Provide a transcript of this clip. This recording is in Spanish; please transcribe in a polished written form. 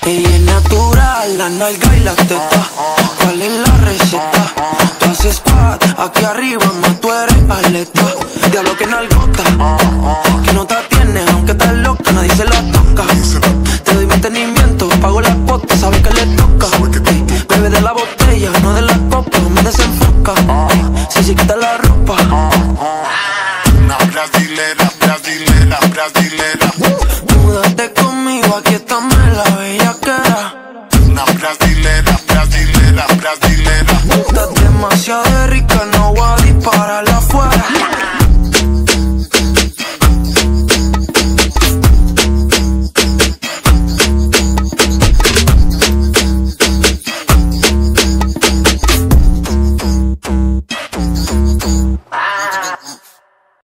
Ella es natural, la nalga y la teta. ¿Cuál es la receta? Tú haces squat, aquí arriba, más tú eres atleta. Diablo que nalgota, que no te tienes, aunque estás loca, nadie se la toca. Te doy mantenimiento, pago la cuota, sabes que le toca. Bebe de la botella, no de la copa, me desenfoca. Si se quita la ropa. Una brasilera, brasilera, brasilera.